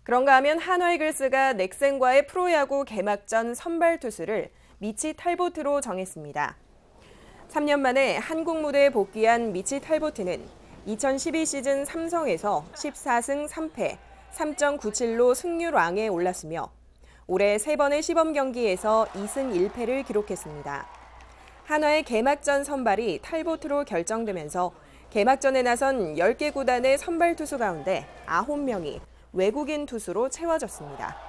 그런가 하면 한화이글스가 넥센과의 프로야구 개막전 선발 투수를 미치 탈보트로 정했습니다. 3년 만에 한국 무대에 복귀한 미치 탈보트는 2012 시즌 삼성에서 14승 3패, 3.97로 승률왕에 올랐으며 올해 3번의 시범 경기에서 2승 1패를 기록했습니다. 한화의 개막전 선발이 탈보트로 결정되면서 개막전에 나선 10개 구단의 선발 투수 가운데 9명이 외국인 투수로 채워졌습니다.